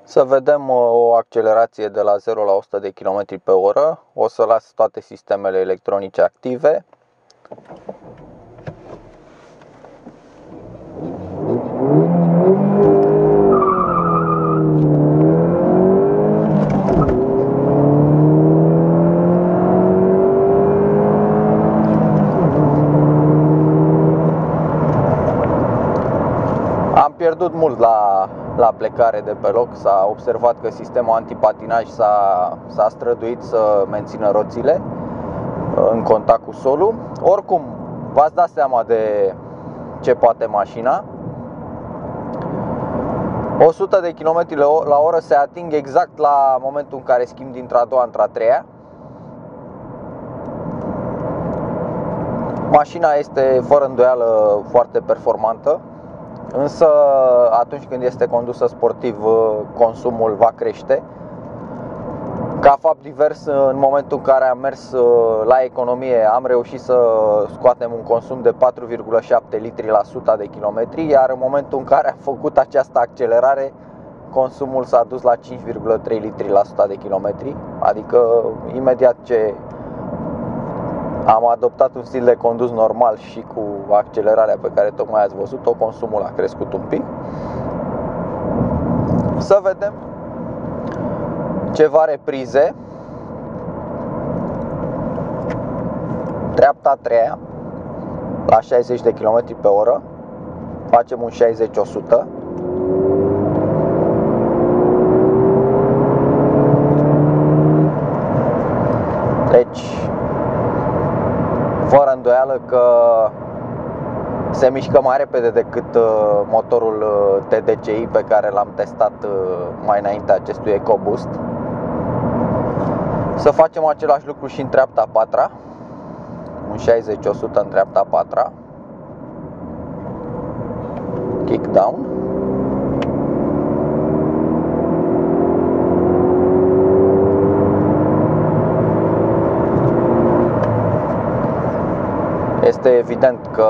Să vedem o accelerație de la 0 la 100 de km pe oră. O să las toate sistemele electronice active. Am pierdut mult la plecare de pe loc. S-a observat că sistemul antipatinaj s-a străduit să mențină roțile în contact cu solul. Oricum, v-ați dat seama de ce poate mașina. 100 de km la oră se ating exact la momentul în care schimb dintre a doua între a treia. Mașina este fără îndoială foarte performantă, însă atunci când este condusă sportiv, consumul va crește. Ca fapt divers, în momentul în care am mers la economie, am reușit să scoatem un consum de 4,7 litri la 100 de kilometri, iar în momentul în care am făcut această accelerare, consumul s-a dus la 5,3 litri la 100 de kilometri. Adică imediat ce am adoptat un stil de condus normal și cu accelerarea pe care tocmai ați văzut-o, consumul a crescut un pic. Să vedem ceva reprize. Treapta a treia la 60 de km pe oră. Facem un 60-100. Deci, fără îndoială că se mișcă mai repede decât motorul TDCi pe care l-am testat mai înainte acestui EcoBoost. Să facem același lucru și în treapta a patra. Un 60-100 în treapta a patra. Kick down. Este evident că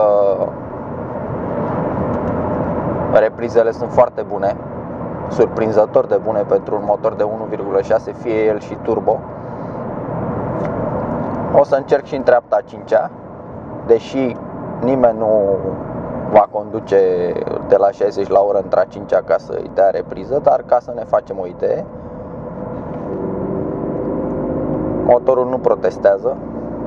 reprizele sunt foarte bune, surprinzător de bune pentru un motor de 1,6, fie el și turbo. O să încerc și în treapta a cincea, deși nimeni nu va conduce de la 60 la oră între a cincea ca să-i dea repriză, dar ca să ne facem o idee, motorul nu protestează.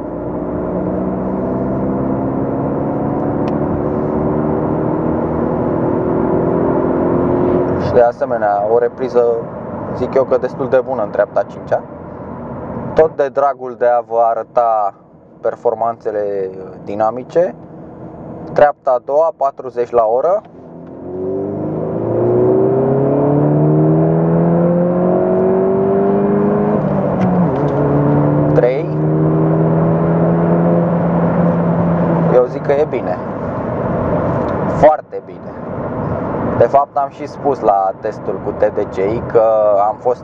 Și de asemenea o repriză, zic eu că destul de bună în treapta a cincea. Tot de dragul de a vă arăta performanțele dinamice, treapta a doua, 40 la oră. Eu zic că e bine. Foarte bine. De fapt am și spus la testul cu TDCi că am fost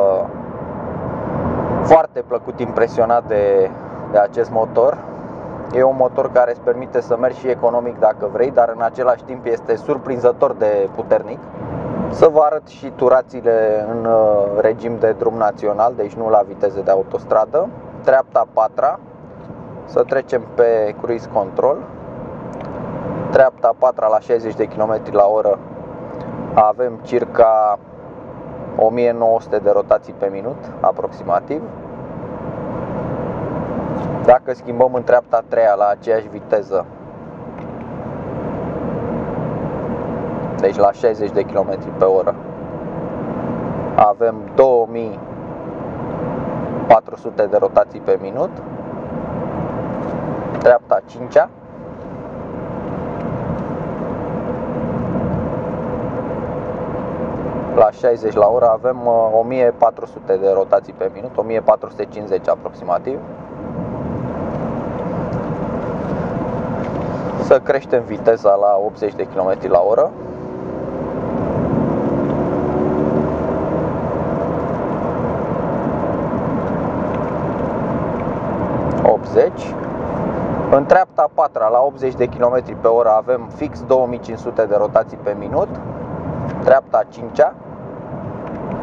foarte plăcut impresionat de acest motor. E un motor care îți permite să mergi și economic dacă vrei, dar în același timp este surprinzător de puternic. Să vă arăt și turațiile în regim de drum național, deci nu la viteze de autostradă. Treapta a patra, să trecem pe cruise control. Treapta a patra la 60 de km la oră avem circa 1900 de rotații pe minut, aproximativ. Dacă schimbăm în treapta a treia la aceeași viteză, deci la 60 de km pe oră, avem 2400 de rotații pe minut. Treapta a cincea, la 60 la oră avem 1400 de rotații pe minut, 1450 aproximativ. Să creștem viteza la 80 de km la oră. În treapta a patra la 80 de km pe oră avem fix 2500 de rotații pe minut. Treapta a cincea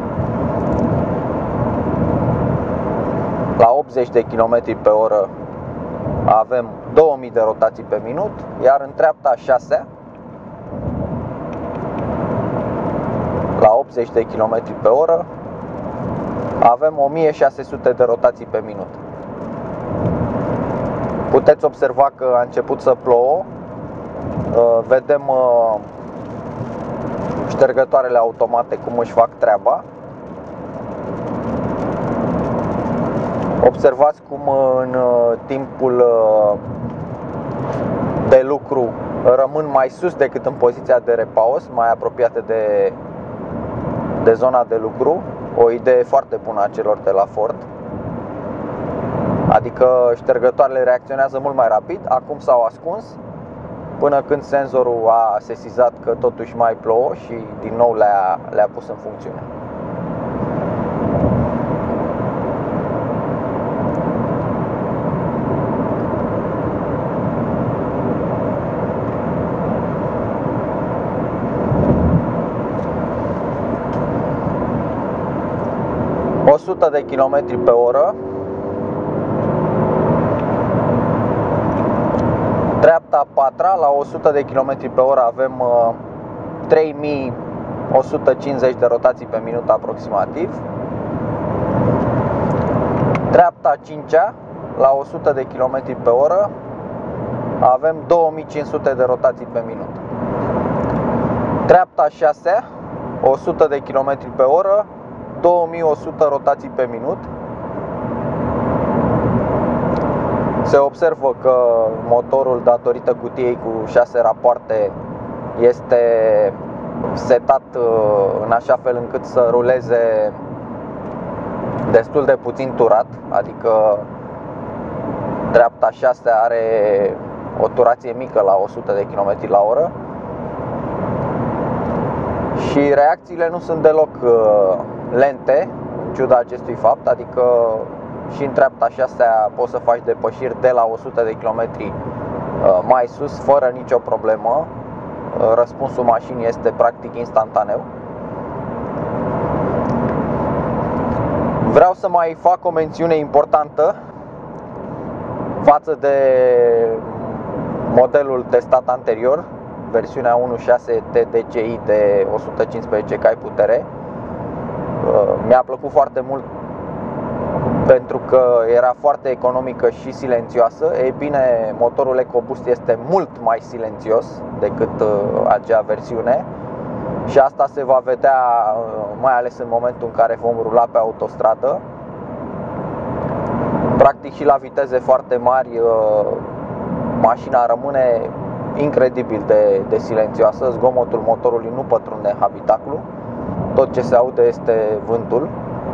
80 de km pe oră avem 2000 de rotații pe minut, iar în treapta a 6-a, la 80 de km pe oră, avem 1600 de rotații pe minut. Puteți observa că a început să plouă. Vedem ștergătoarele automate cum își fac treaba. Observați cum în timpul de lucru rămân mai sus decât în poziția de repaus, mai apropiate de zona de lucru. O idee foarte bună a celor de la Ford. Adică ștergătoarele reacționează mult mai rapid. Acum s-au ascuns până când senzorul a sesizat că totuși mai plouă și din nou le-a pus în funcțiune. O 100 de km pe oră. Dreapta a patra, la 100 de km pe oră avem 3150 de rotații pe minut aproximativ. Dreapta a cincea, la 100 de km pe oră avem 2500 de rotații pe minut. Dreapta a șasea, 100 de km pe oră, 2100 rotații pe minut. Se observă că motorul, datorită cutiei cu 6 rapoarte, este setat în așa fel încât să ruleze destul de puțin turat, adică dreapta 6 are o turație mică la 100 de km la oră și reacțiile nu sunt deloc lente, în ciuda acestui fapt, adică și în treapta 6-a poți să faci depășiri de la 100 de km mai sus, fără nicio problemă. Răspunsul mașinii este practic instantaneu. Vreau să mai fac o mențiune importantă față de modelul testat anterior, versiunea 1.6 TDCi de 115 cai putere. Mi-a plăcut foarte mult pentru că era foarte economică și silențioasă. Ei bine, motorul EcoBoost este mult mai silențios decât acea versiune și asta se va vedea mai ales în momentul în care vom rula pe autostradă. Practic și la viteze foarte mari mașina rămâne incredibil de silențioasă. Zgomotul motorului nu pătrunde în habitaclu. Tot ce se aude este vântul.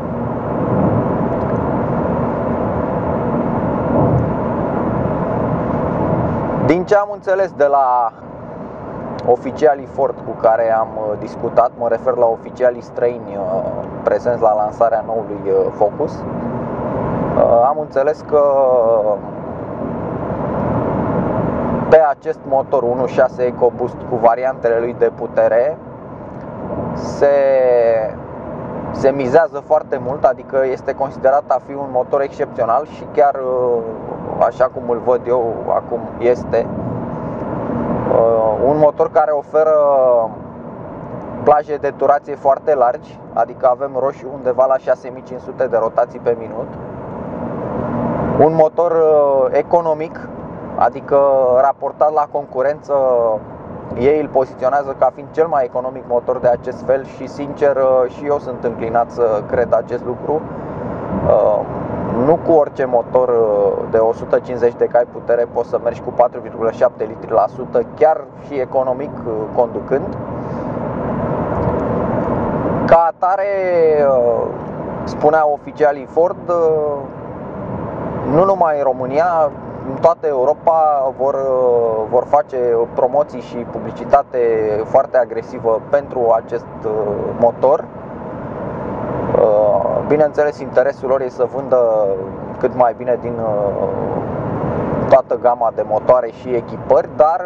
Din ce am înțeles de la oficialii Ford cu care am discutat, mă refer la oficialii străini prezenți la lansarea noului Focus, am înțeles că pe acest motor 1.6 EcoBoost cu variantele lui de putere se mizează foarte mult, adică este considerat a fi un motor excepțional și chiar așa cum îl văd eu acum este un motor care oferă plaje de turație foarte largi, adică avem roșu undeva la 6500 de rotații pe minut. Un motor economic, adică raportat la concurență, ei îl poziționează ca fiind cel mai economic motor de acest fel și sincer și eu sunt înclinat să cred acest lucru. Nu cu orice motor de 150 de cai putere poți să mergi cu 4,7 litri la sută, chiar și economic conducând. Ca atare, spuneau oficialii Ford, nu numai în România, în toată Europa vor face promoții și publicitate foarte agresivă pentru acest motor. Bineînțeles, interesul lor este să vândă cât mai bine din toată gama de motoare și echipări, dar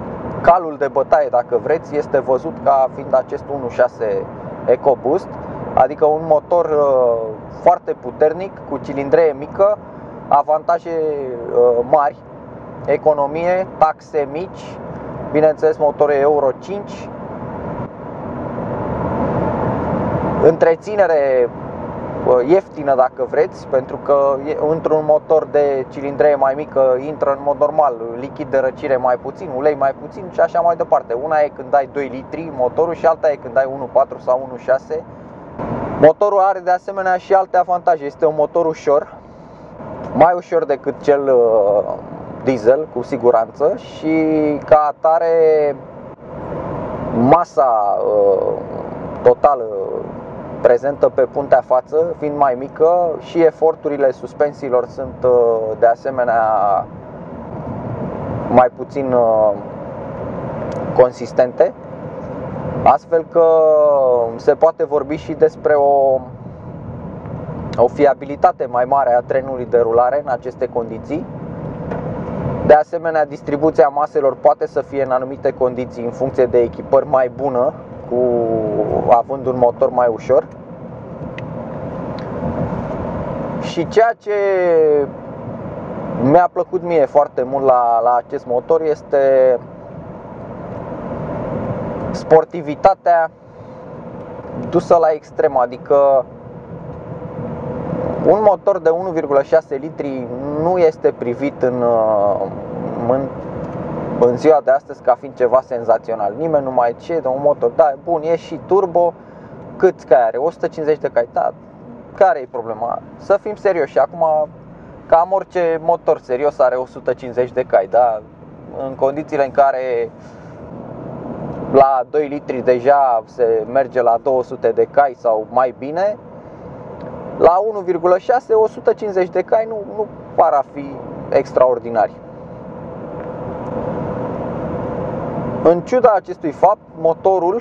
calul de bătaie, dacă vreți, este văzut ca fiind acest 1.6 EcoBoost, Adică un motor foarte puternic, cu cilindree mică, avantaje mari, economie, taxe mici, bineînțeles motor Euro 5, întreținere ieftină dacă vreți, pentru că într-un motor de cilindree mai mică intră în mod normal lichid de răcire mai puțin, ulei mai puțin și așa mai departe. Una e când ai 2 litri motorul și alta e când ai 1.4 sau 1.6. Motorul are de asemenea și alte avantaje. Este un motor ușor, mai ușor decât cel diesel cu siguranță, și ca atare masa totală prezentă pe puntea față fiind mai mică și eforturile suspensiilor sunt de asemenea mai puțin consistente, astfel că se poate vorbi și despre o fiabilitate mai mare a trenului de rulare în aceste condiții. De asemenea, distribuția maselor poate să fie în anumite condiții în funcție de echipări mai bună, având un motor mai ușor. Și ceea ce mi-a plăcut mie foarte mult la acest motor este sportivitatea dusă la extrem. Adică un motor de 1,6 litri nu este privit în ziua de astăzi ca fiind ceva senzațional. Nimeni nu mai zice de un motor, da, bun, e și turbo, câți cai are? 150 de cai, da, care e problema? Să fim serioși, acum cam orice motor serios are 150 de cai, da? În condițiile în care la 2 litri deja se merge la 200 de cai sau mai bine, la 1,6, 150 de cai nu par a fi extraordinari. În ciuda acestui fapt, motorul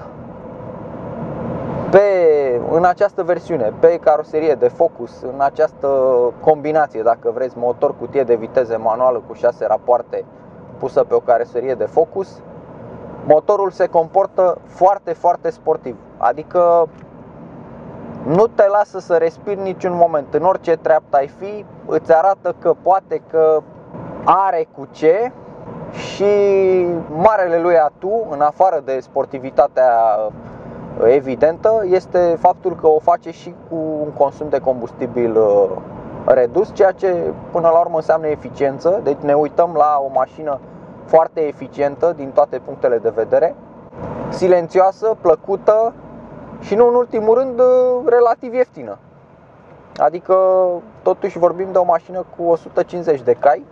în această versiune, pe caroserie de Focus, în această combinație, dacă vreți, motor cutie de viteze manuală cu 6 rapoarte pusă pe o caroserie de Focus, motorul se comportă foarte, foarte sportiv. Adică nu te lasă să respiri niciun moment. În orice treaptă ai fi, îți arată că poate, că are cu ce. Și marele lui atu, în afară de sportivitatea evidentă, este faptul că o face și cu un consum de combustibil redus, ceea ce până la urmă înseamnă eficiență. Deci ne uităm la o mașină foarte eficientă din toate punctele de vedere, silențioasă, plăcută și nu în ultimul rând relativ ieftină. Adică totuși vorbim de o mașină cu 150 de cai.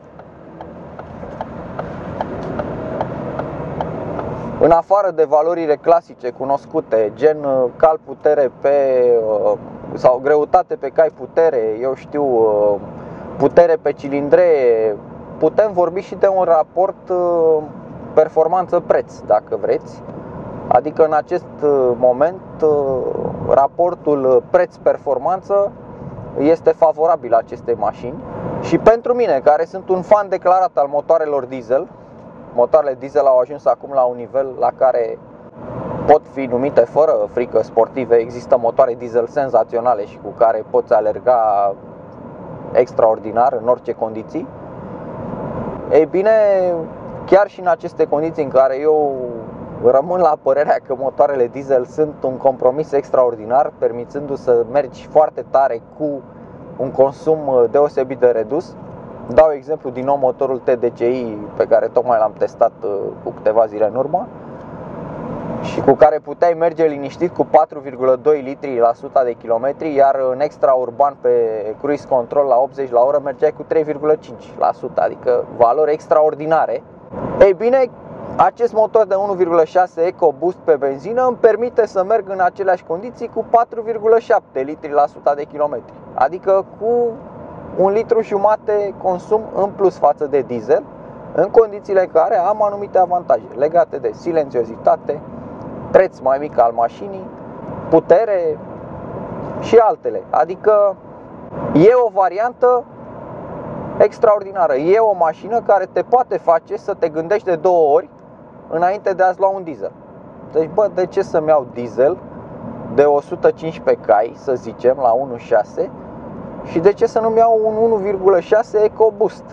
În afară de valorile clasice cunoscute, gen cal putere sau greutate pe cai putere, eu știu, putere pe cilindree, putem vorbi și de un raport performanță-preț, dacă vreți. Adică în acest moment raportul preț-performanță este favorabil acestei mașini. Și pentru mine, care sunt un fan declarat al motoarelor diesel, motoarele diesel au ajuns acum la un nivel la care pot fi numite fără frică sportive. Există motoare diesel senzaționale și cu care poți alerga extraordinar în orice condiții. Ei bine, chiar și în aceste condiții în care eu rămân la părerea că motoarele diesel sunt un compromis extraordinar, permițându-ți să mergi foarte tare cu un consum deosebit de redus. Dau exemplu din nou motorul TDCi pe care tocmai l-am testat cu câteva zile în urmă și cu care puteai merge liniștit cu 4,2 litri la 100 de kilometri, iar în extraurban pe cruise control la 80 la oră mergeai cu 3,5%, adică valori extraordinare. Ei bine, acest motor de 1,6 EcoBoost pe benzină îmi permite să merg în aceleași condiții cu 4,7 litri la 100 de kilometri, adică cu 1,5 litri consum în plus față de diesel, în condițiile în care am anumite avantaje legate de silențiozitate, preț mai mic al mașinii, putere și altele. Adică e o variantă extraordinară. E o mașină care te poate face să te gândești de 2 ori înainte de a-ți lua un diesel. Deci, de ce să-mi iau diesel de 115 cai, să zicem, la 1.6, și de ce să nu-mi iau un 1.6 EcoBoost?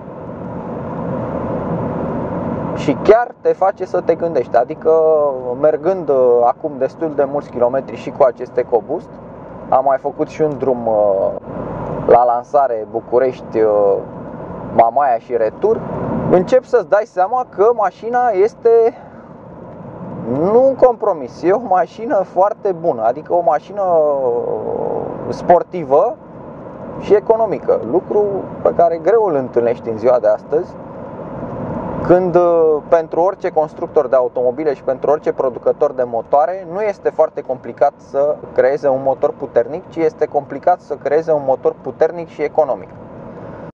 Și chiar te face să te gândești. Adică mergând acum destul de mulți kilometri și cu acest EcoBoost, am mai făcut și un drum la lansare București, Mamaia și retur, încep să-ți dai seama că mașina este nu un compromis, e o mașină foarte bună, adică o mașină sportivă și economică, lucru pe care greu îl întâlnești în ziua de astăzi, când pentru orice constructor de automobile și pentru orice producător de motoare nu este foarte complicat să creeze un motor puternic, ci este complicat să creeze un motor puternic și economic.